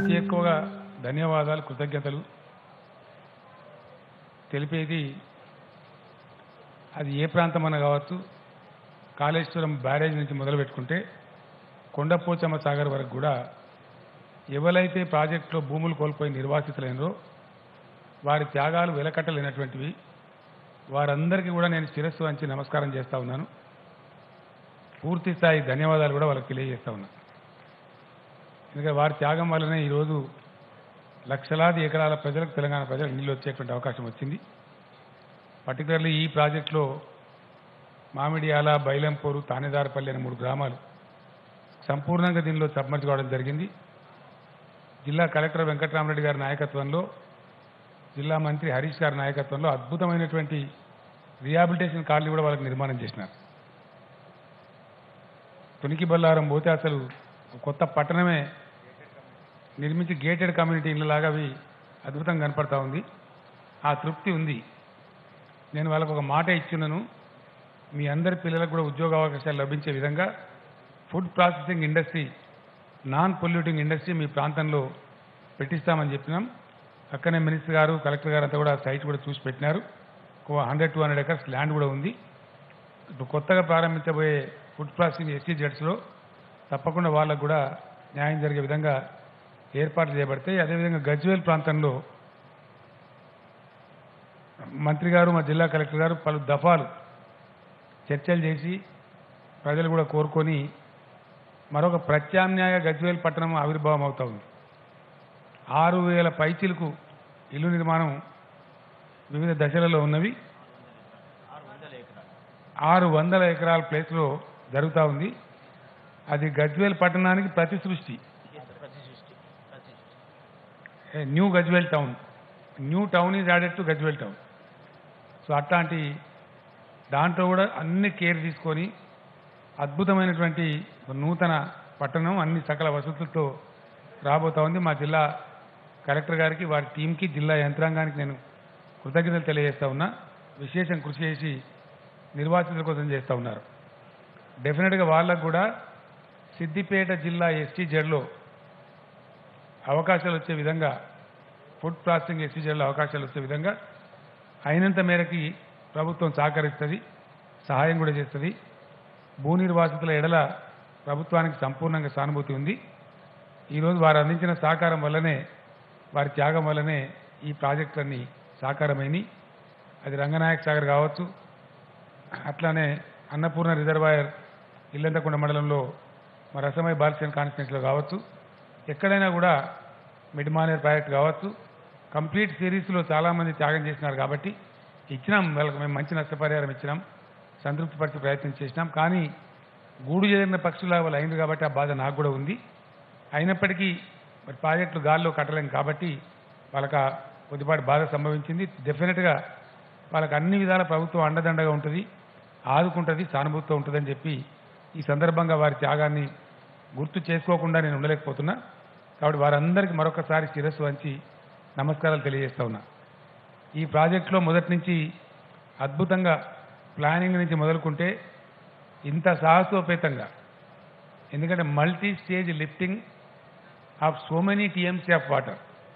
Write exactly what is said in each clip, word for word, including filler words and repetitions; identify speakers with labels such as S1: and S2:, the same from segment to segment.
S1: అతి ఎక్కువగా ధన్యవాదాలు కృతజ్ఞతలు తెలిపేది అది ఏ ప్రాంతమన్నా కావచ్చు. కాళేశ్వరం బ్యారేజ్ నుంచి మొదలు పెట్టుకుంటే కొండపోచమ్మ సాగర్ వరకు కూడా ఎవరైతే ప్రాజెక్టులో భూములు కోల్పోయి నిర్వాసితులైనరో వారి త్యాగాలు వెలకట్టలేనటువంటివి. వారందరికీ కూడా నేను శిరస్సు వంచి నమస్కారం చేస్తా ఉన్నాను. పూర్తి స్థాయి ధన్యవాదాలు కూడా వాళ్ళకి తెలియజేస్తా ఉన్నాను. ఎందుకంటే వారి త్యాగం వల్లనే ఈరోజు లక్షలాది ఎకరాల ప్రజలకు, తెలంగాణ ప్రజలకు నీళ్ళు వచ్చేటువంటి అవకాశం వచ్చింది. పర్టికులర్లీ ఈ ప్రాజెక్టులో మామిడియాల, బైలంపూరు, తానేదారపల్లి అనే మూడు గ్రామాలు సంపూర్ణంగా దీనిలో సబ్మర్జ్ కావడం జరిగింది. జిల్లా కలెక్టర్ వెంకటరామరెడ్డి గారి నాయకత్వంలో, జిల్లా మంత్రి హరీష్ గారి నాయకత్వంలో అద్భుతమైనటువంటి రిహాబిలిటేషన్ కాలనీ కూడా వాళ్ళకి నిర్మాణం చేసినారు. తునికి బల్లారం పోతే అసలు కొత్త పట్టణమే నిర్మించి గేటెడ్ కమ్యూనిటీ ఇళ్ళలాగా అవి అద్భుతంగా కనపడతా ఉంది. ఆ తృప్తి ఉంది. నేను వాళ్ళకు ఒక మాట ఇచ్చున్నాను, మీ అందరి పిల్లలకు కూడా ఉద్యోగ అవకాశాలు లభించే విధంగా food processing industry, non polluting industry మీ ప్రాంతంలో పెట్టిస్తామని చెప్పినాం. అక్కనే మినిస్టర్ గారు, కలెక్టర్ గారు అంతా కూడా సైట్ కూడా చూసి పెట్టినారు. ఒక hundred two hundred acres land కూడా ఉంది. ఇప్పుడు కొత్తగా ప్రారంభించబోయే ఫుడ్ ప్రాసెసింగ్ ఎస్సీ జెడ్స్లో తప్పకుండా వాళ్ళకు కూడా న్యాయం జరిగే విధంగా ఏర్పాట్లు చేయబడతాయి. అదేవిధంగా గజ్వేల్ ప్రాంతంలో మంత్రి గారు, మా జిల్లా కలెక్టర్ గారు పలు దఫాలు చర్చలు చేసి ప్రజలు కూడా కోరుకొని మరొక ప్రత్యామ్నాయ గజ్వేల్ పట్టణం ఆవిర్భావం అవుతా ఉంది. ఆరు వేల పైచిలకు ఇల్లు నిర్మాణం వివిధ దశలలో ఉన్నవి. ఆరు వందల ఎకరాల ప్లేస్లో జరుగుతూ ఉంది. అది గజ్వేల్ పట్టణానికి ప్రతి సృష్టి, new Gajwel town. New town is added to Gajwel town. So అట్లాంటి దాంట్లో కూడా అన్ని కేర్ తీసుకొని అద్భుతమైనటువంటి నూతన పట్టణం అన్ని సకల వసతులతో రాబోతా ఉంది. మా జిల్లా కలెక్టర్ గారికి, వారి టీంకి, జిల్లా యంత్రాంగానికి నేను కృతజ్ఞతలు తెలియజేస్తా ఉన్నా. విశేషం కృషి చేసి నిర్వాసితుల కోసం చేస్తూ ఉన్నారు. డెఫినెట్గా వాళ్ళకు కూడా సిద్దిపేట జిల్లా ఎస్టీ జెడ్లో అవకాశాలు వచ్చే విధంగా, ఫుడ్ ప్రాసెసింగ్ ఎస్టీ జెడ్లో అవకాశాలు వచ్చే విధంగా అయినంత మేరకి ప్రభుత్వం సహకరిస్తుంది, సహాయం కూడా చేస్తుంది. భూ నిర్వాసితుల ఎడల ప్రభుత్వానికి సంపూర్ణంగా సానుభూతి ఉంది. ఈరోజు వారు అందించిన సహకారం వల్లనే, వారి త్యాగం వల్లనే ఈ ప్రాజెక్టులన్నీ సాకారమైనవి. అది రంగనాయక సాగర్ కావచ్చు, అట్లానే అన్నపూర్ణ రిజర్వాయర్ ఇల్లంతకుంట మండలంలో మరి రసమై బాల్సేన్ కాన్స్టిట్యున్సీలో కావచ్చు, ఎక్కడైనా కూడా మిడ్మానేర్ ప్రాజెక్ట్ కావచ్చు, కంప్లీట్ సిరీస్లో చాలామంది త్యాగం చేసినారు కాబట్టి ఇచ్చినాం. వాళ్ళకి మేము మంచి నష్టపరిహారం ఇచ్చినాం, సంతృప్తిపరిచే ప్రయత్నం చేసినాం. కానీ గూడు చేరిన పక్షుల వాళ్ళు అయింది కాబట్టి ఆ బాధ నాకు కూడా ఉంది. అయినప్పటికీ మరి ప్రాజెక్టులు గాల్లో కట్టలేం కాబట్టి వాళ్ళకి ఆ కొద్దిపాటి బాధ సంభవించింది. డెఫినెట్గా వాళ్ళకి అన్ని విధాల ప్రభుత్వం అండదండగా ఉంటుంది, ఆదుకుంటుంది, సానుభూతితో ఉంటుందని చెప్పి ఈ సందర్భంగా వారి త్యాగాన్ని గుర్తు చేసుకోకుండా నేను ఉండలేకపోతున్నా. కాబట్టి వారందరికీ మరొకసారి శిరస్సు వంచి నమస్కారాలు తెలియజేస్తా ఉన్నా. ఈ ప్రాజెక్టులో మొదటి నుంచి అద్భుతంగా ప్లానింగ్ నుంచి మొదలుకుంటే ఇంత సాహసోపేతంగా, ఎందుకంటే multi stage lifting of so many TMC of water,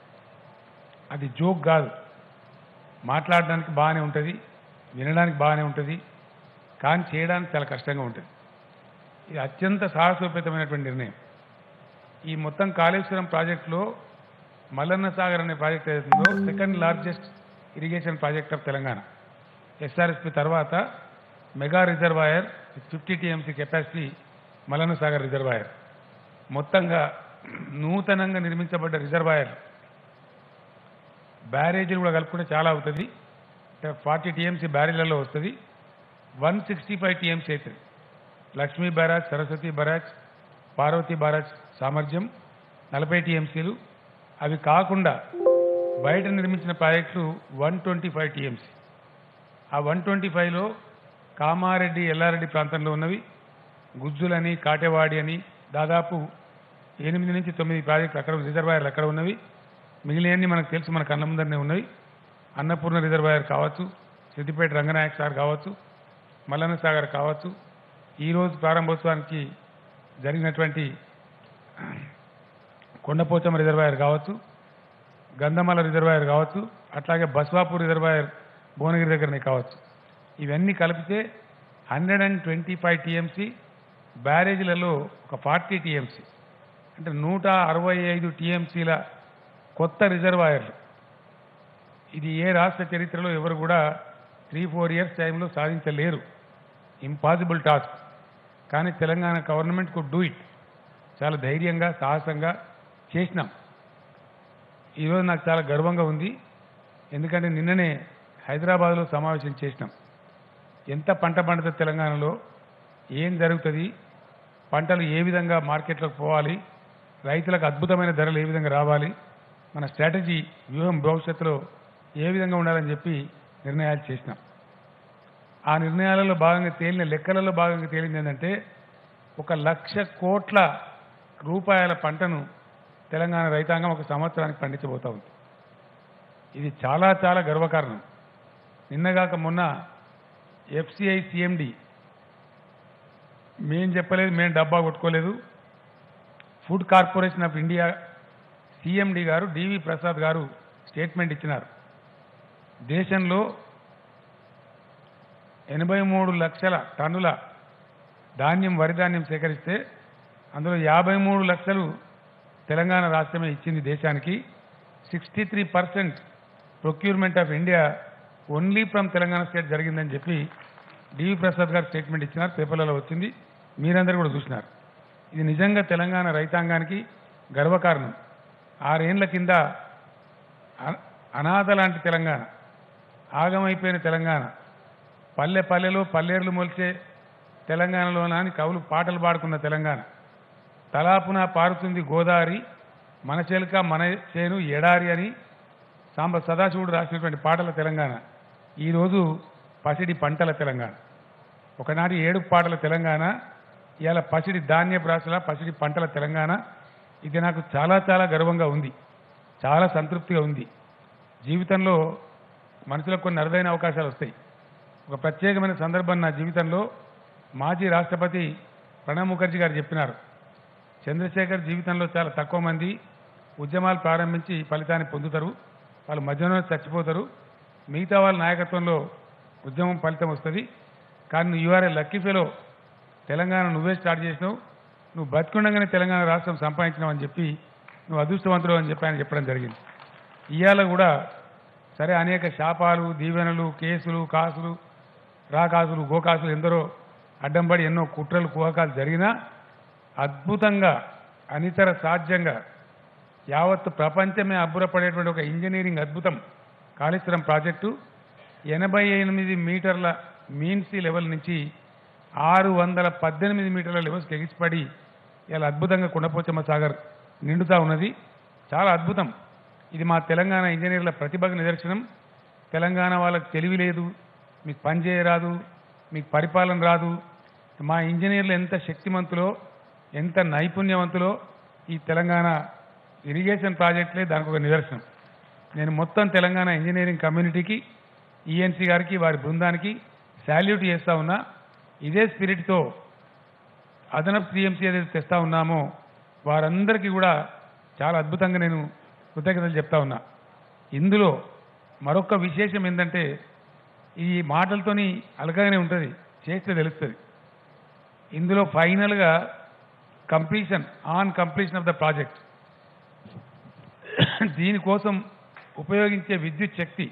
S1: అది జోక్ కాదు. మాట్లాడడానికి బాగానే ఉంటుంది, వినడానికి బాగానే ఉంటుంది, కానీ చేయడానికి చాలా కష్టంగా ఉంటుంది. ఇది అత్యంత సాహసోపేతమైనటువంటి నిర్ణయం. ఈ మొత్తం కాళేశ్వరం ప్రాజెక్టులో మల్లన్న సాగర్ అనే ప్రాజెక్ట్ ఏదైతుందో second largest irrigation project of Telangana. SRSP తర్వాత mega reservoir fifty TMC capacity Mallanna Sagar reservoir. మొత్తంగా నూతనంగా నిర్మించబడ్డ రిజర్వాయర్ బ్యారేజీలు కూడా కలుపుకుంటే చాలా అవుతుంది. ఫార్టీ టీఎంసీ బ్యారేజ్లలో వస్తుంది. వన్ సిక్స్టీ ఫైవ్ టీఎంసీ అవుతుంది. Lakshmi barrage, Saraswati barrage, Parvati barrage సామర్థ్యం నలభై టీఎంసీలు. అవి కాకుండా బయట నిర్మించిన ప్రాజెక్టులు వన్ ట్వంటీ ఫైవ్ టీఎంసీ. ఆ వన్ ట్వంటీ ఫైవ్లో కామారెడ్డి, ఎల్లారెడ్డి ప్రాంతంలో ఉన్నవి, గుజ్జులని, కాటేవాడి అని దాదాపు ఎనిమిది నుంచి తొమ్మిది ప్రాజెక్టులు అక్కడ రిజర్వాయర్లు అక్కడ ఉన్నవి. మిగిలినవన్నీ మనకు తెలుసు, మన కళ్ళ ముందరనే ఉన్నవి. అన్నపూర్ణ రిజర్వాయర్ కావచ్చు, సిద్దిపేట రంగనాయక సాగర్ కావచ్చు, మల్లన్న సాగర్ కావచ్చు. ఈరోజు ప్రారంభోత్సవానికి జరిగినటువంటి కొండపోచమ్మ రిజర్వాయర్ కావచ్చు, గంధమాల రిజర్వాయర్ కావచ్చు, అట్లాగే బస్వాపూర్ రిజర్వాయర్ భువనగిరి దగ్గరనే కావచ్చు. ఇవన్నీ కలిపితే hundred and twenty five TMC, బ్యారేజీలలో ఒక ఫార్టీ టీఎంసీ, అంటే నూట అరవై ఐదు టీఎంసీల కొత్త రిజర్వాయర్లు. ఇది ఏ రాష్ట్ర చరిత్రలో ఎవరు కూడా త్రీ ఫోర్ ఇయర్స్ టైంలో సాధించలేరు. Impossible task. కానీ Telangana government could do it. చాలా ధైర్యంగా సాహసంగా చేసినాం. ఈరోజు నాకు చాలా గర్వంగా ఉంది. ఎందుకంటే నిన్ననే హైదరాబాద్లో సమావేశం చేసినాం. ఎంత పంట పండుతుంది తెలంగాణలో, ఏం జరుగుతుంది, పంటలు ఏ విధంగా మార్కెట్లోకి పోవాలి, రైతులకు అద్భుతమైన ధరలు ఏ విధంగా రావాలి, మన స్ట్రాటజీ వ్యూహం భవిష్యత్తులో ఏ విధంగా ఉండాలని చెప్పి నిర్ణయాలు చేసినాం. ఆ నిర్ణయాలలో భాగంగా తేలిన లెక్కలలో భాగంగా తేలింది ఏంటంటే ఒక లక్ష కోట్ల రూపాయల పంటను తెలంగాణ రైతాంగం ఒక సంవత్సరానికి పండించబోతా ఉంది. ఇది చాలా చాలా గర్వకారణం. నిన్నగాక మొన్న ఎఫ్సిఐ సిఎండి మేం చెప్పలేదు, మేము డబ్బా కొట్టుకోలేదు, food corporation of India CMD గారు డివి ప్రసాద్ గారు స్టేట్మెంట్ ఇచ్చినారు. దేశంలో ఎనభై మూడు లక్షల టన్నుల ధాన్యం వరి ధాన్యం సేకరిస్తే అందులో యాభై మూడు లక్షలు తెలంగాణ రాష్ట్రమే ఇచ్చింది దేశానికి. Sixty three percent procurement of India only from Telangana state జరిగిందని చెప్పి డివి ప్రసాద్ గారు స్టేట్మెంట్ ఇచ్చినారు. పేపర్లలో వచ్చింది, మీరందరూ కూడా చూసినారు. ఇది నిజంగా తెలంగాణ రైతాంగానికి గర్వకారణం. ఆరేళ్ల కింద అనాథ లాంటి తెలంగాణ, ఆగమైపోయిన తెలంగాణ, పల్లె పల్లెలో పల్లేర్లు మొలిచే తెలంగాణలో నాని కవులు పాటలు పాడుకున్న తెలంగాణ, తలాపున పారుతుంది గోదావరి, మన చెలుక మన చేను ఎడారి అని సాంబ సదాశివుడు రాసినటువంటి పాటల తెలంగాణ ఈరోజు పసిడి పంటల తెలంగాణ. ఒకనాటి ఏడు పాటల తెలంగాణ ఇవాళ పసిడి ధాన్యపు రాశుల పసిడి పంటల తెలంగాణ. ఇది నాకు చాలా చాలా గర్వంగా ఉంది, చాలా సంతృప్తిగా ఉంది. జీవితంలో మనుషులకు కొన్ని అరుదైన అవకాశాలు వస్తాయి. ఒక ప్రత్యేకమైన సందర్భం నా జీవితంలో మాజీ రాష్ట్రపతి ప్రణబ్ ముఖర్జీ గారు చెప్పినారు, చంద్రశేఖర్ జీవితంలో చాలా తక్కువ మంది ఉద్యమాలు ప్రారంభించి ఫలితాన్ని పొందుతారు, వాళ్ళు మధ్యలో చచ్చిపోతారు, మిగతా వాళ్ళ నాయకత్వంలో ఉద్యమం ఫలితం వస్తుంది. కానీ నువ్వు you're a lucky fellow, Telangana నువ్వే స్టార్ట్ చేసినావు, నువ్వు బతికుండగానే తెలంగాణ రాష్ట్రం సంపాదించినావు అని చెప్పి నువ్వు అదృష్టవంతుడు అని చెప్పి ఆయన చెప్పడం జరిగింది. ఇవాళ కూడా సరే అనేక శాపాలు, దీవెనలు, కేసులు, కాసులు, రాకాసులు, గోకాసులు ఎందరో అడ్డంపడి ఎన్నో కుట్రలు కుహకాలు జరిగినా అద్భుతంగా అనితర సాధ్యంగా యావత్తు ప్రపంచమే అబ్బురపడేటువంటి ఒక ఇంజనీరింగ్ అద్భుతం కాళేశ్వరం ప్రాజెక్టు ఎనభై ఎనిమిది మీటర్ల మీన్సీ లెవెల్ నుంచి ఆరు వందల పద్దెనిమిది మీటర్ల లెవెల్స్కి ఎగిసిపడి ఇలా అద్భుతంగా కొండపోచమ్మ సాగర్ నిండుతూ ఉన్నది. చాలా అద్భుతం. ఇది మా తెలంగాణ ఇంజనీర్ల ప్రతిభకు నిదర్శనం. తెలంగాణ వాళ్ళకి తెలివి లేదు, మీకు పని చేయరాదు, మీకు పరిపాలన రాదు. మా ఇంజనీర్లు ఎంత శక్తిమంతులో ఎంత నైపుణ్యవంతులో ఈ తెలంగాణ ఇరిగేషన్ ప్రాజెక్టులే దానికి ఒక నిదర్శనం. నేను మొత్తం తెలంగాణ ఇంజనీరింగ్ కమ్యూనిటీకి, ఈఎన్సీ గారికి, వారి బృందానికి శాల్యూట్ చేస్తూ ఉన్నా. ఇదే స్పిరిట్తో అదనపు టీఎంసీ ఏదైతే తెస్తా ఉన్నామో వారందరికీ కూడా చాలా అద్భుతంగా నేను కృతజ్ఞతలు చెప్తా ఉన్నా. ఇందులో మరొక విశేషం ఏంటంటే ఈ మాటలతోని అలగానే ఉంటుంది, చేస్తే తెలుస్తుంది. ఇందులో ఫైనల్గా completion on completion of the project, దీనికోసం ఉపయోగించే విద్యుత్ శక్తి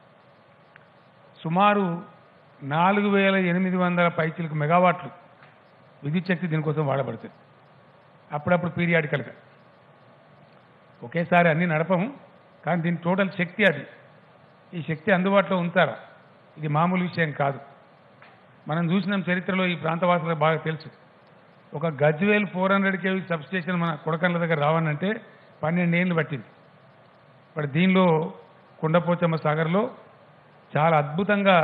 S1: సుమారు నాలుగు వేల ఎనిమిది వందల పైచిలకు మెగావాట్లు విద్యుత్ శక్తి దీనికోసం వాడబడుతుంది. అప్పుడప్పుడు పీరియాడికల్గా, ఒకేసారి అన్ని నడపము, కానీ దీని టోటల్ శక్తి అది. ఈ శక్తి అందుబాటులో ఉంచారా, ఇది మామూలు విషయం కాదు. మనం చూసినాం చరిత్రలో, ఈ ప్రాంతవాసులకు బాగా తెలుసు. ఒక Gajwel four hundred KV substation మన కొడకండ్ల దగ్గర రావాలంటే పన్నెండేళ్ళు పట్టింది. ఇప్పుడు దీనిలో కొండపోచమ్మ సాగర్లో చాలా అద్భుతంగా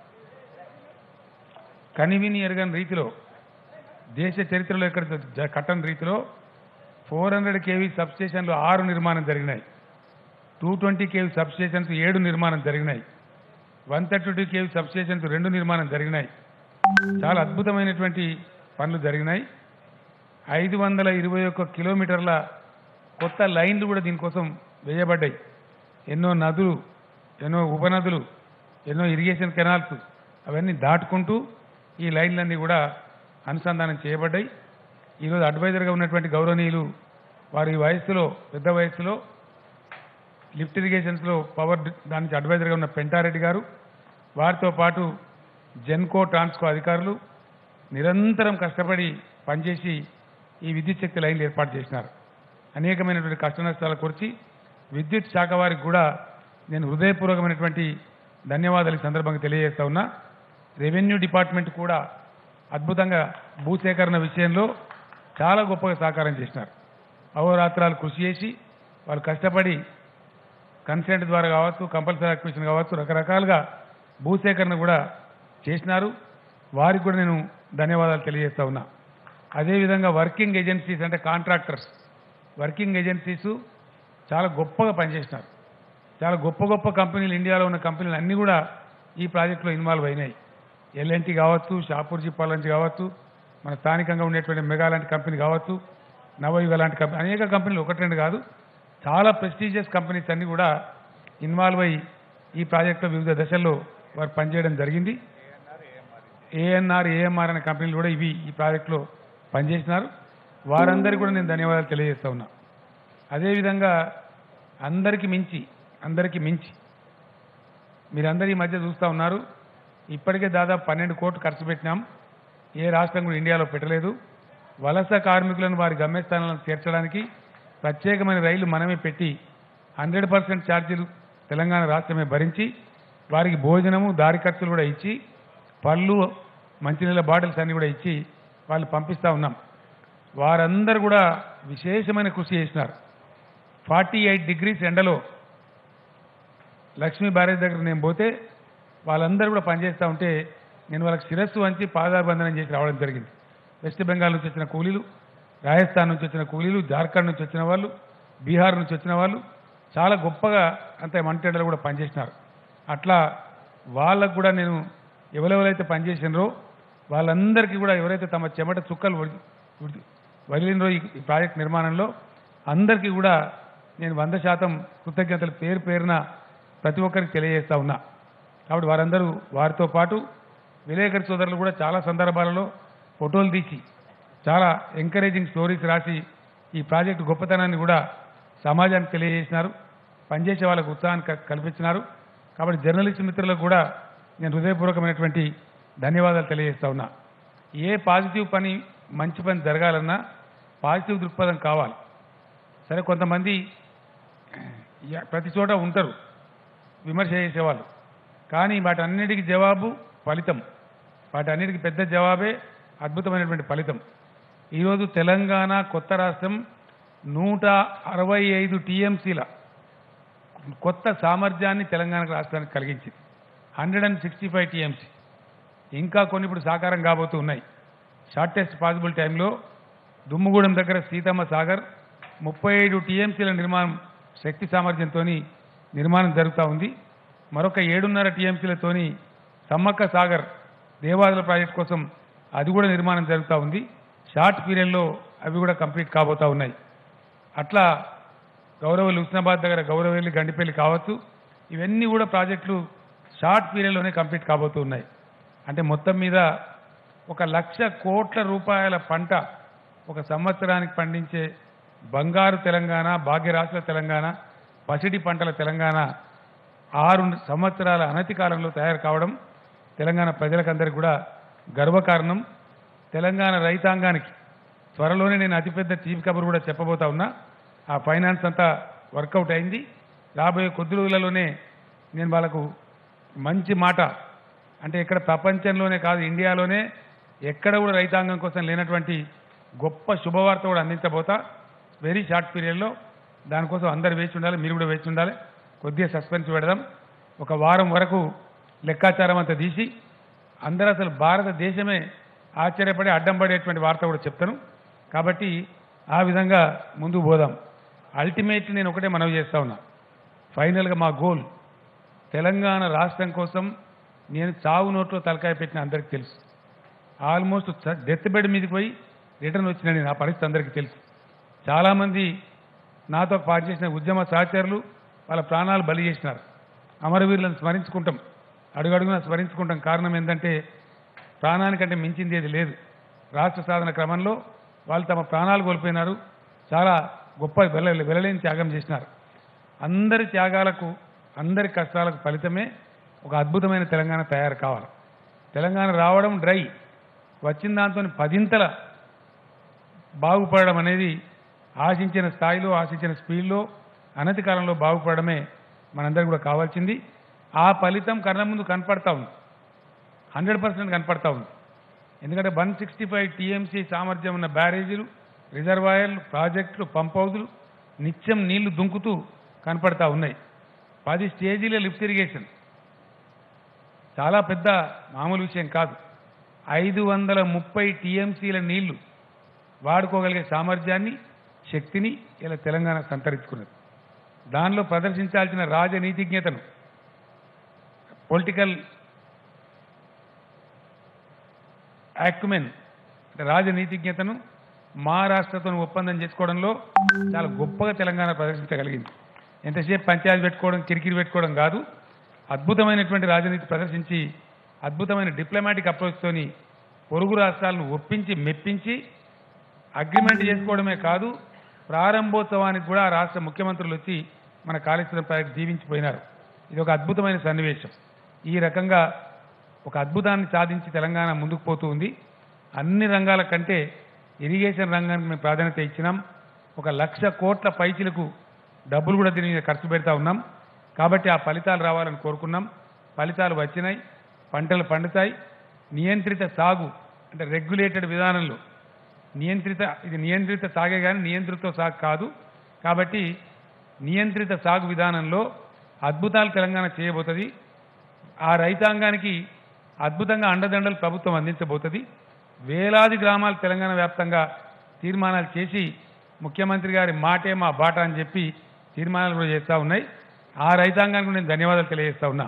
S1: కనివిని ఎరగని రీతిలో, దేశ చరిత్రలో ఎక్కడ కట్టని రీతిలో ఫోర్ హండ్రెడ్ కేవీ సబ్స్టేషన్లు ఆరు నిర్మాణం జరిగినాయి, టూ ట్వంటీ కేవీ సబ్స్టేషన్స్ ఏడు నిర్మాణం జరిగినాయి, one thirty two KV substations రెండు నిర్మాణం జరిగినాయి. చాలా అద్భుతమైనటువంటి పనులు జరిగినాయి. ఐదు వందల ఇరవై ఒక్క కిలోమీటర్ల కొత్త లైన్లు కూడా దీనికోసం వేయబడ్డాయి. ఎన్నో నదులు, ఎన్నో ఉపనదులు, ఎన్నో ఇరిగేషన్ కెనాల్స్ అవన్నీ దాటుకుంటూ ఈ లైన్లన్నీ కూడా అనుసంధానం చేయబడ్డాయి. ఈరోజు అడ్వైజర్గా ఉన్నటువంటి గౌరవనీయులు వారి వయస్సులో పెద్ద వయస్సులో లిఫ్ట్ ఇరిగేషన్స్లో పవర్ దాని నుంచి అడ్వైజర్గా ఉన్న పెంటారెడ్డి గారు, వారితో పాటు జెన్కో ట్రాన్స్కో అధికారులు నిరంతరం కష్టపడి పనిచేసి ఈ విద్యుత్ శక్తి లైన్లు ఏర్పాటు చేసినారు. అనేకమైనటువంటి కష్ట నష్టాల గురించి విద్యుత్ శాఖ వారికి కూడా నేను హృదయపూర్వకమైనటువంటి ధన్యవాదాలు ఈ సందర్భంగా తెలియజేస్తా ఉన్నా. రెవెన్యూ డిపార్ట్మెంట్ కూడా అద్భుతంగా భూసేకరణ విషయంలో చాలా గొప్పగా సహకారం చేసినారు. అహోరాత్రాలు కృషి చేసి వాళ్ళు కష్టపడి కన్సెంట్ ద్వారా కావచ్చు, కంపల్సరీ అక్విజిషన్ కావచ్చు, రకరకాలుగా భూసేకరణ కూడా చేసినారు. వారికి కూడా నేను ధన్యవాదాలు తెలియజేస్తా ఉన్నా. అదేవిధంగా వర్కింగ్ ఏజెన్సీస్ అంటే కాంట్రాక్టర్స్, వర్కింగ్ ఏజెన్సీస్ చాలా గొప్పగా పనిచేసినారు. చాలా గొప్ప గొప్ప కంపెనీలు, ఇండియాలో ఉన్న కంపెనీలు అన్నీ కూడా ఈ ప్రాజెక్టులో ఇన్వాల్వ్ అయినాయి. ఎల్ఎన్టీ కావచ్చు, షాపూర్ జిప్పాల్ నుంచి కావచ్చు, మన స్థానికంగా ఉండేటువంటి మెగా లాంటి కంపెనీ కావచ్చు, నవయుగ లాంటి కంపెనీ, అనేక కంపెనీలు ఒకటి రెండు కాదు, చాలా ప్రెస్టీజియస్ కంపెనీస్ అన్నీ కూడా ఇన్వాల్వ్ అయ్యి ఈ ప్రాజెక్టులో వివిధ దశల్లో వారు పనిచేయడం జరిగింది. ఏఎన్ఆర్, ఏఎంఆర్ అనే కంపెనీలు కూడా ఇవి ఈ ప్రాజెక్టులో పనిచేసినారు. వారందరికీ కూడా నేను ధన్యవాదాలు తెలియజేస్తా ఉన్నా. అదేవిధంగా అందరికీ మించి అందరికీ మించి మీరందరూ ఈ మధ్య చూస్తూ ఉన్నారు, ఇప్పటికే దాదాపు పన్నెండు కోట్లు ఖర్చు పెట్టినాం. ఏ రాష్ట్రం కూడా ఇండియాలో పెట్టలేదు. వలస కార్మికులను వారి గమ్యస్థానాలను చేర్చడానికి ప్రత్యేకమైన రైళ్లు మనమే పెట్టి హండ్రెడ్ పర్సెంట్ ఛార్జీలు తెలంగాణ రాష్ట్రమే భరించి వారికి భోజనము, దారి ఖర్చులు కూడా ఇచ్చి, పళ్ళు, మంచినీళ్ళ బాటిల్స్ అన్నీ కూడా ఇచ్చి వాళ్ళు పంపిస్తూ ఉన్నాం. వారందరూ కూడా విశేషమైన కృషి చేసినారు. ఫార్టీ ఎయిట్ డిగ్రీస్ ఎండలో లక్ష్మీ బ్యారేజ్ దగ్గర నేను పోతే వాళ్ళందరూ కూడా పనిచేస్తూ ఉంటే నేను వాళ్ళకి శిరస్సు వంచి పాదాభివందనం చేసి రావడం జరిగింది. వెస్ట్ బెంగాల్ నుంచి వచ్చిన కూలీలు, రాజస్థాన్ నుంచి వచ్చిన కూలీలు, జార్ఖండ్ నుంచి వచ్చిన వాళ్ళు, బీహార్ నుంచి వచ్చిన వాళ్ళు చాలా గొప్పగా అంత మంటెండలు కూడా పనిచేసినారు. అట్లా వాళ్ళకు కూడా నేను ఎవరెవరైతే పనిచేసినారో వాళ్ళందరికీ కూడా, ఎవరైతే తమ చెమట చుక్కలు వదిలినరో ఈ ప్రాజెక్ట్ నిర్మాణంలో, అందరికీ కూడా నేను వంద శాతం కృతజ్ఞతలు పేరు పేరున ప్రతి ఒక్కరికి తెలియజేస్తా ఉన్నా. కాబట్టి వారందరూ, వారితో పాటు విలేకరి సోదరులు కూడా చాలా సందర్భాలలో ఫోటోలు తీసి చాలా ఎంకరేజింగ్ స్టోరీస్ రాసి ఈ ప్రాజెక్టు గొప్పతనాన్ని కూడా సమాజానికి తెలియజేసినారు. పనిచేసే వాళ్ళకు ఉత్సాహాన్ని కల్పించినారు. కాబట్టి జర్నలిస్ట్ మిత్రులకు కూడా నేను హృదయపూర్వకమైనటువంటి ధన్యవాదాలు తెలియజేస్తా ఉన్నా. ఏ పాజిటివ్ పని, మంచి పని జరగాలన్నా పాజిటివ్ దృక్పథం కావాలి. సరే, కొంతమంది ప్రతి చోట ఉంటారు విమర్శ చేసేవాళ్ళు, కానీ వాటన్నిటికీ జవాబు ఫలితం. వాటన్నిటికీ పెద్ద జవాబే అద్భుతమైనటువంటి ఫలితం. ఈరోజు తెలంగాణ కొత్త రాష్ట్రం నూట అరవై ఐదు టీఎంసీల కొత్త సామర్థ్యాన్ని తెలంగాణ రాష్ట్రానికి కలిగించింది. Hundred and sixty five TMC ఇంకా కొన్ని ఇప్పుడు సాకారం కాబోతూ ఉన్నాయి. షార్టెస్ట్ పాసిబుల్ టైంలో దుమ్ముగూడెం దగ్గర సీతమ్మ సాగర్ ముప్పై ఐదు టీఎంసీల నిర్మాణం శక్తి సామర్థ్యంతో నిర్మాణం జరుగుతూ ఉంది. మరొక ఏడున్నర టీఎంసీలతోని సమ్మక్క సాగర్ దేవాదుల ప్రాజెక్ట్ కోసం అది కూడా నిర్మాణం జరుగుతూ ఉంది. షార్ట్ పీరియడ్లో అవి కూడా కంప్లీట్ కాబోతూ ఉన్నాయి. అట్లా గౌరవల్లి హుస్నాబాద్ దగ్గర గౌరవల్లి గండిపల్లి కావచ్చు, ఇవన్నీ కూడా ప్రాజెక్టులు షార్ట్ పీరియడ్లోనే కంప్లీట్ కాబోతూ ఉన్నాయి. అంటే మొత్తం మీద ఒక లక్ష కోట్ల రూపాయల పంట ఒక సంవత్సరానికి పండించే బంగారు తెలంగాణ, భాగ్యరాశుల తెలంగాణ, పసిడి పంటల తెలంగాణ ఆరు సంవత్సరాల అనతి కాలంలో తయారు కావడం తెలంగాణ ప్రజలకందరికీ కూడా గర్వకారణం. తెలంగాణ రైతాంగానికి త్వరలోనే నేను అతిపెద్ద చీఫ్ కబుర్ కూడా చెప్పబోతా ఉన్నా. ఆ ఫైనాన్స్ అంతా వర్కౌట్ అయింది. రాబోయే కొద్ది రోజులలోనే నేను వాళ్ళకు మంచి మాట, అంటే ఇక్కడ ప్రపంచంలోనే కాదు ఇండియాలోనే ఎక్కడ కూడా రైతాంగం కోసం లేనటువంటి గొప్ప శుభవార్త కూడా అందించబోతా వెరీ షార్ట్ పీరియడ్లో. దానికోసం అందరు వేచి ఉండాలి, మీరు కూడా వేచి ఉండాలి. కొద్దిగా సస్పెన్స్ పెడదాం. ఒక వారం వరకు లెక్కాచారం అంతా తీసి అందరూ అసలు భారతదేశమే ఆశ్చర్యపడి అడ్డం పడేటువంటి వార్త కూడా చెప్తాను. కాబట్టి ఆ విధంగా ముందుకు పోదాం. అల్టిమేట్లీ నేను ఒకటే మనవి చేస్తా ఉన్నా, ఫైనల్గా మా గోల్ తెలంగాణ రాష్ట్రం కోసం నేను చావు నోట్లో తలకాయ పెట్టిన అందరికీ తెలుసు. ఆల్మోస్ట్ డెత్ బెడ్ మీదకి పోయి రిటర్న్ వచ్చిన నేను ఆ పరిస్థితి అందరికీ తెలుసు. చాలామంది నాతో పనిచేసిన ఉద్యమ సహచరులు వాళ్ళ ప్రాణాలు బలి చేసినారు. అమరవీరులను స్మరించుకుంటాం, అడుగడుగునా స్మరించుకుంటాం. కారణం ఏంటంటే ప్రాణానికంటే మించింది ఏది లేదు. రాష్ట్ర సాధన క్రమంలో వాళ్ళు తమ ప్రాణాలు కోల్పోయినారు. చాలా గొప్ప వెల వెలలేని త్యాగం చేసినారు. అందరి త్యాగాలకు, అందరి కష్టాలకు ఫలితమే ఒక అద్భుతమైన తెలంగాణ తయారు కావాలి. తెలంగాణ రావడం డ్రై, వచ్చిన దాంతో పదింతల బాగుపడడం అనేది ఆశించిన స్థాయిలో, ఆశించిన స్పీడ్లో, అనతి కాలంలో బాగుపడమే మనందరికీ కూడా కావాల్సింది. ఆ ఫలితం కళ్ళ ముందు కనపడతా ఉంది, హండ్రెడ్ పర్సెంట్ కనపడతా ఉంది. ఎందుకంటే వన్ సిక్స్టీ ఫైవ్ టీఎంసీ సామర్థ్యం ఉన్న బ్యారేజీలు, రిజర్వాయర్లు, ప్రాజెక్టులు, పంప్ హౌజులు నిత్యం నీళ్లు దుంకుతూ కనపడతా ఉన్నాయి. పది స్టేజీల లిఫ్ట్ ఇరిగేషన్ చాలా పెద్ద మామూలు విషయం కాదు. ఐదు వందల ముప్పై టీఎంసీల నీళ్లు వాడుకోగలిగే సామర్థ్యాన్ని, శక్తిని ఇలా తెలంగాణ సంతరించుకున్నది. దానిలో ప్రదర్శించాల్సిన రాజనీతిజ్ఞతను, పొలిటికల్ యాక్యుమెన్, రాజనీతిజ్ఞతను మహారాష్ట్రతో ఒప్పందం చేసుకోవడంలో చాలా గొప్పగా తెలంగాణ ప్రదర్శించగలిగింది. ఎంతసేపు పంచాయతీ పెట్టుకోవడం, కిరికిరి పెట్టుకోవడం కాదు, అద్భుతమైనటువంటి రాజనీతి ప్రదర్శించి, అద్భుతమైన డిప్లొమాటిక్ అప్రోచ్తోని పొరుగు రాష్ట్రాలను ఒప్పించి, మెప్పించి అగ్రిమెంట్ చేసుకోవడమే కాదు, ప్రారంభోత్సవానికి కూడా ఆ రాష్ట్ర ముఖ్యమంత్రులు వచ్చి మన కాళేశ్వరం ప్రాజెక్టు దీవించిపోయినారు. ఇది ఒక అద్భుతమైన సన్నివేశం. ఈ రకంగా ఒక అద్భుతాన్ని సాధించి తెలంగాణ ముందుకు పోతూ ఉంది. అన్ని రంగాల కంటే ఇరిగేషన్ రంగానికి మేము ప్రాధాన్యత ఇచ్చినాం. ఒక లక్ష కోట్ల పైచిలకు డబ్బులు కూడా దీని మీద ఖర్చు పెడతా ఉన్నాం. కాబట్టి ఆ ఫలితాలు రావాలని కోరుకున్నాం. ఫలితాలు వచ్చినాయి, పంటలు పండుతాయి. నియంత్రిత సాగు అంటే రెగ్యులేటెడ్ విధానంలో నియంత్రిత, ఇది నియంత్రిత సాగే కానీ నియంత్రిత సాగు కాదు. కాబట్టి నియంత్రిత సాగు విధానంలో అద్భుతాలు తెలంగాణ చేయబోతుంది. ఆ రైతాంగానికి అద్భుతంగా అండదండలు ప్రభుత్వం అందించబోతుంది. వేలాది గ్రామాలు తెలంగాణ వ్యాప్తంగా తీర్మానాలు చేసి ముఖ్యమంత్రి గారి మాటే మా బాట అని చెప్పి తీర్మానాలు కూడా చేస్తూ ఉన్నాయి. ఆ రైతాంగానికి నేను ధన్యవాదాలు తెలియజేస్తా ఉన్నా.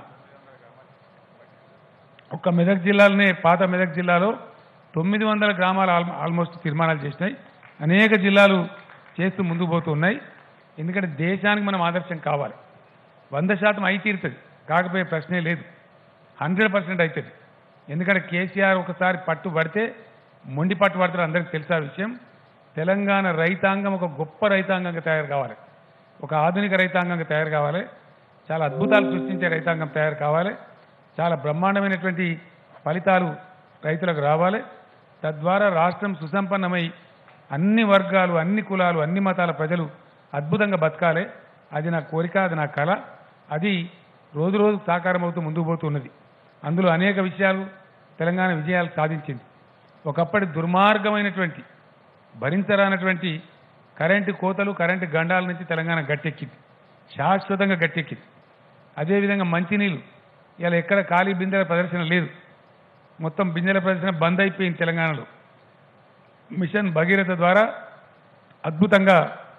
S1: ఒక్క మెదక్ జిల్లాలోనే, పాత మెదక్ జిల్లాలో తొమ్మిది వందల గ్రామాలు ఆల్మోస్ట్ తీర్మానాలు చేసినాయి. అనేక జిల్లాలు చేస్తూ ముందుకు పోతూ ఉన్నాయి. ఎందుకంటే దేశానికి మనం ఆదర్శం కావాలి. వంద శాతం అయి తీరుతుంది, కాకపోయే ప్రశ్నే లేదు. హండ్రెడ్ పర్సెంట్ అవుతుంది. ఎందుకంటే కేసీఆర్ ఒకసారి పట్టు పడితే మొండి పట్టు పడతారు, అందరికీ తెలిసే విషయం. తెలంగాణ రైతాంగం ఒక గొప్ప రైతాంగంగా తయారు కావాలి, ఒక ఆధునిక రైతాంగంగా తయారు కావాలి, చాలా అద్భుతాలు సృష్టించే రైతాంగం తయారు కావాలి, చాలా బ్రహ్మాండమైనటువంటి ఫలితాలు రైతులకు రావాలి. తద్వారా రాష్ట్రం సుసంపన్నమై అన్ని వర్గాలు, అన్ని కులాలు, అన్ని మతాల ప్రజలు అద్భుతంగా బతకాలి. అది నా కోరిక, అది నా కళ. అది రోజు రోజు సాకారం అవుతూ ముందుకు పోతున్నది. అందులో అనేక విషయాలు తెలంగాణ విజయాలు సాధించింది. ఒకప్పటి దుర్మార్గమైనటువంటి, భరించరానటువంటి కరెంటు కోతలు, కరెంటు గండాల నుంచి తెలంగాణ గట్టెక్కింది, శాశ్వతంగా గట్టెక్కింది. అదేవిధంగా మంచినీళ్ళు ఇలా ఎక్కడ ఖాళీ బిందెల ప్రదర్శన లేదు, మొత్తం బిందెల ప్రదర్శన బంద్ అయిపోయింది తెలంగాణలో. మిషన్ భగీరథ ద్వారా అద్భుతంగా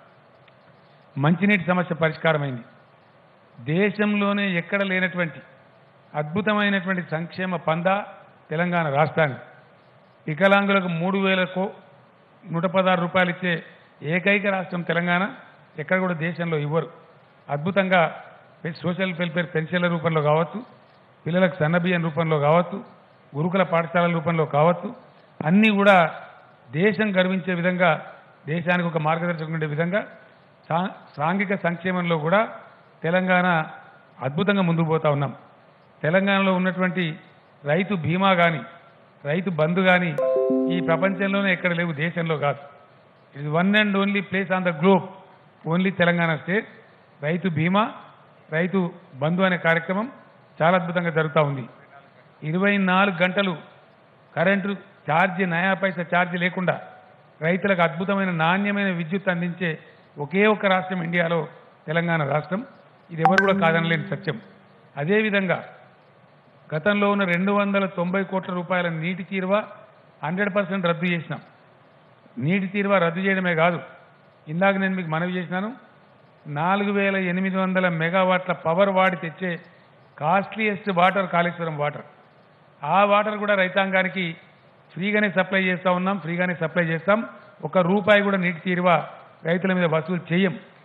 S1: మంచినీటి సమస్య పరిష్కారమైంది. దేశంలోనే ఎక్కడ లేనటువంటి అద్భుతమైనటువంటి సంక్షేమ పందా తెలంగాణ రాష్ట్రానికి. వికలాంగులకు మూడు వేలకు నూట పదహారు రూపాయలు ఇచ్చే ఏకైక రాష్ట్రం తెలంగాణ. ఎక్కడ కూడా దేశంలో ఇవ్వరు. అద్భుతంగా సోషల్ వెల్ఫేర్ పెన్షన్ల రూపంలో కావచ్చు, పిల్లలకు సన్నబియ్యం రూపంలో కావచ్చు, గురుకుల పాఠశాలల రూపంలో కావచ్చు, అన్నీ కూడా దేశం గర్వించే విధంగా, దేశానికి ఒక మార్గదర్శకం ఉండే విధంగా సాంఘిక సంక్షేమంలో కూడా తెలంగాణ అద్భుతంగా ముందుకు పోతా ఉన్నాం. తెలంగాణలో ఉన్నటువంటి రైతు బీమా కానీ, రైతు బంధు కానీ ఈ ప్రపంచంలోనే ఎక్కడ లేవు, దేశంలో కాదు. ఇది one and only place on the globe, only Telangana state. Rythu Bima, Rythu Bandhu అనే కార్యక్రమం చాలా అద్భుతంగా జరుగుతూ ఉంది. ఇరవై నాలుగు గంటలు కరెంటు ఛార్జీ, నయా పైసా ఛార్జీ లేకుండా రైతులకు అద్భుతమైన నాణ్యమైన విద్యుత్ అందించే ఒకే ఒక రాష్ట్రం ఇండియాలో తెలంగాణ రాష్ట్రం. ఇది ఎవరు కూడా కాదనలేని సత్యం. అదేవిధంగా గతంలో ఉన్న రెండు వందల తొంభై కోట్ల రూపాయల నీటి తీరువ హండ్రెడ్ పర్సెంట్ రద్దు చేసినాం. నీటి తీరువ రద్దు చేయడమే కాదు, ఇందాక నేను మీకు మనవి చేసినాను, నాలుగు వేల ఎనిమిది వందల మెగావాట్ల పవర్ వాడి తెచ్చే కాస్ట్లీయెస్ట్ వాటర్ కాళేశ్వరం వాటర్. ఆ వాటర్ కూడా రైతాంగానికి ఫ్రీగానే సప్లై చేస్తూ ఉన్నాం, ఫ్రీగానే సప్లై చేస్తాం. ఒక రూపాయి కూడా నీటి తీరువ రైతుల మీద వసూలు చేయం.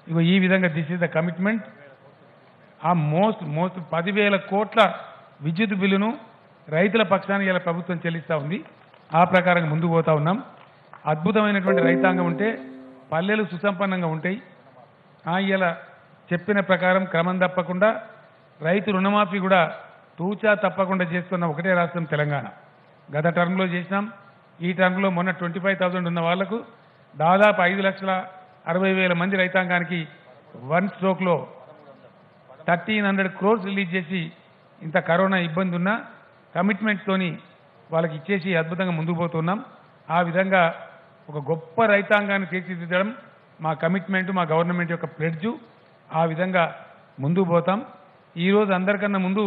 S1: ఇగో ఈ విధంగా దిస్ ఇస్ ద కమిట్మెంట్. ఆ మోస్ట్ మోస్ట్ పదివేల కోట్ల విద్యుత్ బిల్లును రైతుల పక్షాన్ని ఇలా ప్రభుత్వం చెల్లిస్తూ ఉంది. ఆ ప్రకారంగా ముందుకు పోతా ఉన్నాం. అద్భుతమైనటువంటి రైతాంగం ఉంటే పల్లెలు సుసంపన్నంగా ఉంటాయి. ఇలా చెప్పిన ప్రకారం క్రమం తప్పకుండా రైతు రుణమాఫీ కూడా తూచా తప్పకుండా చేస్తున్న ఒకటే రాష్ట్రం తెలంగాణ. గత టర్మ్లో చేసినాం. ఈ టర్మ్లో మొన్న ట్వంటీ ఫైవ్ థౌసండ్ ఉన్న వాళ్లకు దాదాపు ఐదు లక్షల అరవై వేల మంది రైతాంగానికి వన్ స్ట్రోక్లో థర్టీన్ హండ్రెడ్ క్రోర్స్ రిలీజ్ చేసి ఇంత కరోనా ఇబ్బంది ఉన్నా కమిట్మెంట్తోని వాళ్ళకి ఇచ్చేసి అద్భుతంగా ముందుకు పోతున్నాం. ఆ విధంగా ఒక గొప్ప రైతాంగాన్ని తీర్చిదిద్దడం మా కమిట్మెంట్, మా గవర్నమెంట్ యొక్క ప్లెడ్జు. ఆ విధంగా ముందుకు పోతాం. ఈరోజు అందరికన్నా ముందు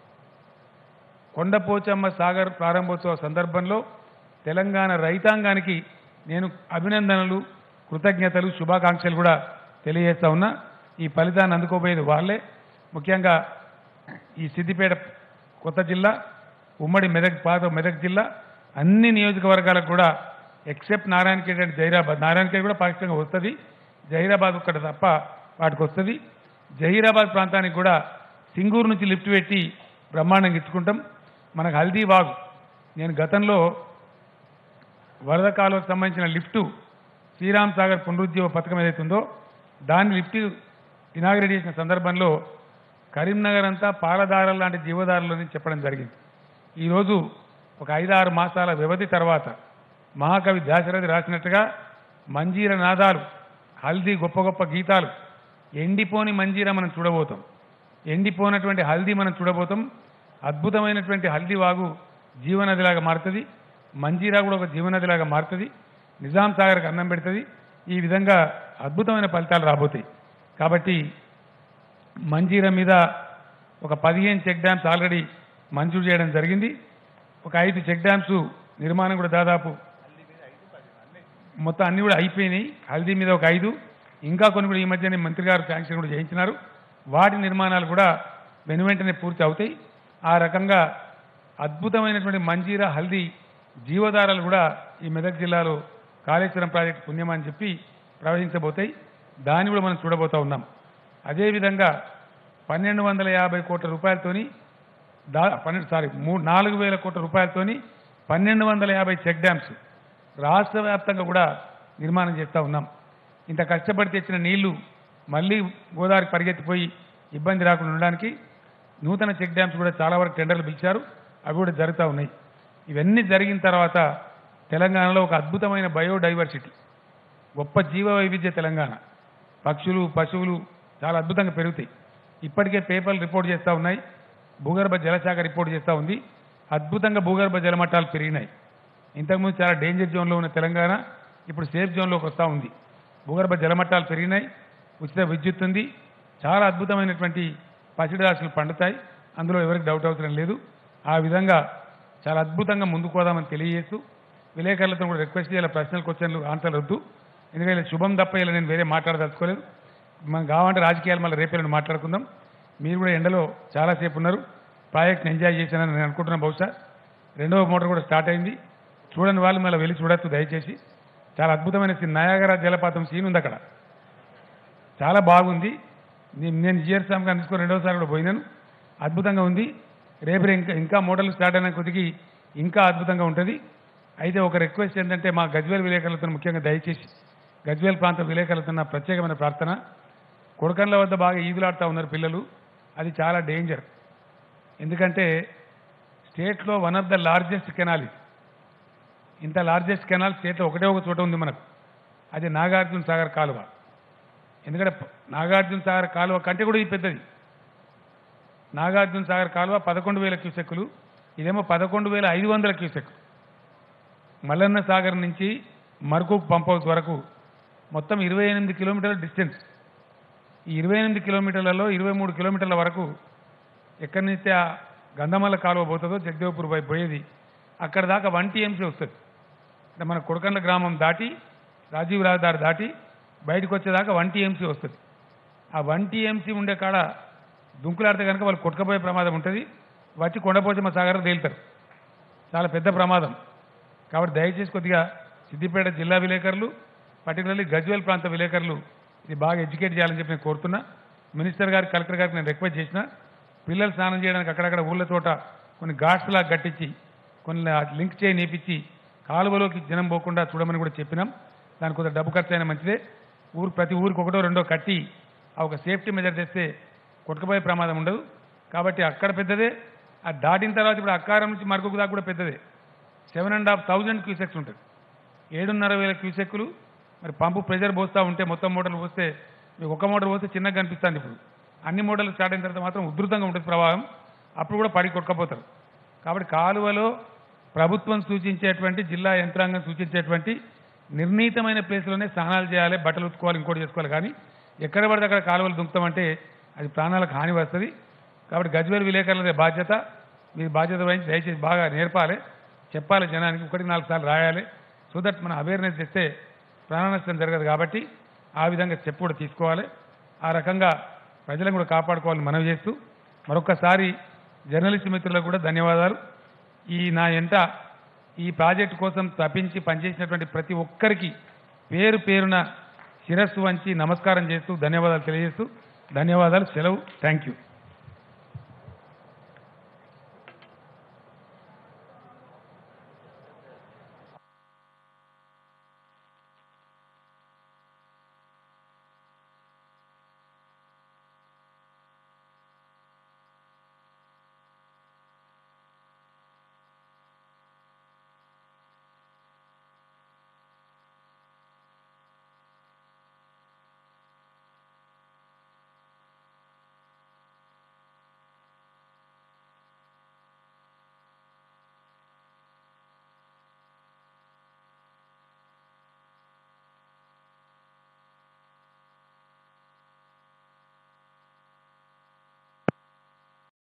S1: కొండపోచమ్మ సాగర్ ప్రారంభోత్సవ సందర్భంలో తెలంగాణ రైతాంగానికి నేను అభినందనలు, కృతజ్ఞతలు, శుభాకాంక్షలు కూడా తెలియజేస్తా ఉన్నా. ఈ ఫలితాన్ని అందుకోబోయేది వాళ్ళే. ముఖ్యంగా ఈ సిద్దిపేట కొత్త జిల్లా, ఉమ్మడి మెదక్ పాత మెదక్ జిల్లా అన్ని నియోజకవర్గాలకు కూడా ఎక్సెప్ట్ నారాయణఖేడ్ అండ్ జహీరాబాద్, నారాయణఖేడ్ కూడా పాక్షికంగా వస్తుంది, జహీరాబాద్ ఒక్కటి తప్ప వాటికి వస్తుంది. జహీరాబాద్ ప్రాంతానికి కూడా సింగూరు నుంచి లిఫ్ట్ పెట్టి బ్రహ్మాండంగా ఇచ్చుకుంటాం. మనకు హల్దీ వాగు, నేను గతంలో వరద కాలువకు సంబంధించిన లిఫ్టు శ్రీరామ్ సాగర్ పునరుజ్జీవ పథకం ఏదైతుందో దాన్ని లిఫ్ట్ ఇనాగ్రేట్ చేసిన సందర్భంలో కరీంనగర్ అంతా పాలదారులు లాంటి జీవదారులని చెప్పడం జరిగింది. ఈరోజు ఒక ఐదారు మాసాల వ్యవధి తర్వాత మహాకవి దాశరథి రాసినట్టుగా మంజీర నాదాలు, హల్దీ గొప్ప గొప్ప గీతాలు, ఎండిపోని మంజీర మనం చూడబోతాం, ఎండిపోయినటువంటి హల్దీ మనం చూడబోతాం. అద్భుతమైనటువంటి హల్దీ వాగు జీవనదిలాగా మారుతుంది, మంజీరా కూడా ఒక జీవనదిలాగా మారుతుంది, నిజాం సాగర్కి అన్నం పెడుతుంది. ఈ విధంగా అద్భుతమైన ఫలితాలు రాబోతాయి. కాబట్టి మంజీరా మీద ఒక పదిహేను చెక్ డ్యామ్స్ ఆల్రెడీ మంజూరు చేయడం జరిగింది. ఒక ఐదు చెక్ డ్యామ్స్ నిర్మాణం కూడా దాదాపు మొత్తం అన్ని కూడా అయిపోయినాయి. హల్దీ మీద ఒక ఐదు, ఇంకా కొన్ని కూడా ఈ మధ్యనే మంత్రి గారు శాంక్షన్ కూడా చేయించినారు. వాటి నిర్మాణాలు కూడా వెను వెంటనే పూర్తి అవుతాయి. ఆ రకంగా అద్భుతమైనటువంటి మంజీరా హల్దీ జీవధారాలు కూడా ఈ మెదక్ జిల్లాలో కాళేశ్వరం ప్రాజెక్టు పుణ్యమని చెప్పి ప్రవహించబోతాయి. దాన్ని కూడా మనం చూడబోతా ఉన్నాం. అదేవిధంగా పన్నెండు వందల యాభై కోట్ల రూపాయలతోని దా పన్నెండు సారీ మూడు నాలుగు వేల కోట్ల రూపాయలతోని పన్నెండు వందల యాభై చెక్ డ్యామ్స్ రాష్ట్ర వ్యాప్తంగా కూడా నిర్మాణం చేస్తూ ఉన్నాం. ఇంత కష్టపడి తెచ్చిన నీళ్లు మళ్ళీ గోదావరికి పరిగెత్తిపోయి ఇబ్బంది రాకుండా ఉండడానికి నూతన చెక్ డ్యామ్స్ కూడా చాలా వరకు టెండర్లు పిలిచారు. అవి కూడా జరుగుతూ ఉన్నాయి. ఇవన్నీ జరిగిన తర్వాత తెలంగాణలో ఒక అద్భుతమైన బయోడైవర్సిటీ, గొప్ప జీవ వైవిధ్య తెలంగాణ, పక్షులు, పశువులు చాలా అద్భుతంగా పెరుగుతాయి. ఇప్పటికే పేపర్లు రిపోర్ట్ చేస్తూ ఉన్నాయి, భూగర్భ జలశాఖ రిపోర్ట్ చేస్తూ ఉంది. అద్భుతంగా భూగర్భ జలమట్టాలు పెరిగినాయి. ఇంతకుముందు చాలా డేంజర్ జోన్లో ఉన్న తెలంగాణ ఇప్పుడు సేఫ్ జోన్లోకి వస్తూ ఉంది. భూగర్భ జలమట్టాలు పెరిగినాయి, ఉచిత విద్యుత్ ఉంది, చాలా అద్భుతమైనటువంటి పసిడి రాశులు పండుతాయి. అందులో ఎవరికి డౌట్ అవసరం లేదు. ఆ విధంగా చాలా అద్భుతంగా ముందుకు పోదామని తెలియజేస్తూ విలేకరులతో కూడా రిక్వెస్ట్ చేయాలి, ప్రశ్నలు క్వశ్చన్లు ఆన్సర్లు వద్దు. ఎందుకంటే శుభం తప్ప ఇలా నేను వేరే మాట్లాడదలుచుకోలేదు. మనం కావాలంటే రాజకీయాలు మళ్ళీ రేపేళ్ళని మాట్లాడుకుందాం. మీరు కూడా ఎండలో చాలాసేపు ఉన్నారు, ప్రాజెక్ట్ని ఎంజాయ్ చేశానని నేను అనుకుంటున్నాను. బహుశా రెండవ మోటార్ కూడా స్టార్ట్ అయింది. చూడని వాళ్ళు మళ్ళీ వెళ్ళి చూడొచ్చు దయచేసి. చాలా అద్భుతమైన సీన్, నయాగరా జలపాతం సీన్ ఉంది అక్కడ, చాలా బాగుంది. నేను జిఆర్ సామ్ గారిని తీసుకొని రెండవసారి కూడా పోయినాను, అద్భుతంగా ఉంది. రేపు ఇంకా ఇంకా మోటార్లు స్టార్ట్ అయిన కొద్దికి ఇంకా అద్భుతంగా ఉంటుంది. అయితే ఒక రిక్వెస్ట్ ఏంటంటే మా గజ్వేల్ విలేకరులతో ముఖ్యంగా దయచేసి గజ్వేల్ ప్రాంత విలేకరులతో నా ప్రత్యేకమైన ప్రార్థన, కొడకండ్ల వద్ద బాగా ఈదులాడుతూ ఉన్నారు పిల్లలు, అది చాలా డేంజర్. ఎందుకంటే స్టేట్లో one of the largest canal ఇది. ఇంత లార్జెస్ట్ కెనాల్ స్టేట్లో ఒకటే ఒక చోట ఉంది మనకు, అది నాగార్జున సాగర్ కాలువ. ఎందుకంటే నాగార్జున సాగర్ కాలువ కంటే కూడా ఇది పెద్దది. నాగార్జున సాగర్ కాలువ పదకొండు వేల క్యూసెక్కులు, ఇదేమో పదకొండు వేల ఐదు వందల క్యూసెక్కులు. మల్లన్న సాగర్ నుంచి మర్కూక్ పంప్ హౌస్ వరకు మొత్తం ఇరవై ఎనిమిది కిలోమీటర్ల డిస్టెన్స్. ఈ ఇరవై ఎనిమిది కిలోమీటర్లలో ఇరవై మూడు కిలోమీటర్ల వరకు ఎక్కడి నుంచి ఆ గంధమల్ల కాలువ పోతుందో జగదేవ్పూర్ వైపు పోయేది, అక్కడ దాకా వన్ టీఎంసీ వస్తుంది. అంటే మన కొడకండ్ల గ్రామం దాటి రాజీవ్ రహదారి దాటి బయటకు వచ్చేదాకా వన్ టీఎంసీ వస్తుంది. ఆ వన్ టీఎంసీ ఉండే కాడ దుంకులాడితే కనుక వాళ్ళు కొట్టుకపోయే ప్రమాదం ఉంటుంది, వచ్చి కొండపోచమ్మ సాగర్ తేలుతారు, చాలా పెద్ద ప్రమాదం. కాబట్టి దయచేసి కొద్దిగా సిద్దిపేట జిల్లా విలేకరులు, పర్టికులర్లీ గజ్వేల్ ప్రాంత విలేకరులు ఇది బాగా ఎడ్యుకేట్ చేయాలని చెప్పి నేను కోరుతున్నా. మినిస్టర్ గారికి కలెక్టర్ గారికి నేను రిక్వెస్ట్ చేసిన పిల్లలు స్నానం చేయడానికి అక్కడక్కడ ఊళ్ళ చోట కొన్ని ఘాట్స్ లాగా కట్టించి కొన్ని లింక్ చేయి నేపించి కాలువలోకి జనం పోకుండా చూడమని కూడా చెప్పినాం. దానికి కొంత డబ్బు ఖర్చు అయినా మంచిదే. ఊరు ప్రతి ఊరికి ఒకటో రెండో కట్టి ఆ ఒక సేఫ్టీ మెజర్ తెస్తే కొట్టుకుపోయే ప్రమాదం ఉండదు. కాబట్టి అక్కడ పెద్దదే, ఆ దాటిన తర్వాత ఇప్పుడు అక్కారం నుంచి మరొక దాకా కూడా పెద్దదే. Seven and half thousand cusecs ఉంటుంది. ఏడున్నర వేల క్యూసెక్కులు మరి పంపు ప్రెజర్ పోస్తూ ఉంటే మొత్తం మోటార్లు పోస్తే మీకు ఒక మోటార్ పోస్తే చిన్నగా కనిపిస్తుంది. ఇప్పుడు అన్ని మోటార్లు స్టార్ట్ అయిన తర్వాత మాత్రం ఉధృతంగా ఉంటుంది ప్రవాహం. అప్పుడు కూడా పడి కొట్టుకపోతారు. కాబట్టి కాలువలో ప్రభుత్వం సూచించేటువంటి జిల్లా యంత్రాంగం సూచించేటువంటి నిర్ణీతమైన ప్లేస్లోనే స్నానాలు చేయాలి, బట్టలు ఉతుకోవాలి, ఇంకోటి చేసుకోవాలి. కానీ ఎక్కడ పడితే అక్కడ కాలువలు దుంకుతామంటే అది ప్రాణాలకు హాని వస్తుంది. కాబట్టి గజ్వేల్ విలేకరులదే బాధ్యత. మీ బాధ్యత వహించి దయచేసి బాగా నేర్పాలి, చెప్పాలి జనానికి, ఒకటి నాలుగు సార్లు రాయాలి. సో దట్ మన అవేర్నెస్ తెస్తే ప్రాణ నష్టం జరగదు. కాబట్టి ఆ విధంగా చెప్పు కూడా తీసుకోవాలి. ఆ రకంగా ప్రజలను కూడా కాపాడుకోవాలని మనవి చేస్తూ మరొకసారి జర్నలిస్ట్ మిత్రులకు కూడా ధన్యవాదాలు. ఈ నా ఎంట ఈ ప్రాజెక్టు కోసం తప్పించి పనిచేసినటువంటి ప్రతి ఒక్కరికి పేరు పేరున శిరస్సు వంచి నమస్కారం చేస్తూ ధన్యవాదాలు తెలియజేస్తూ ధన్యవాదాలు. సెలవు. Thank you.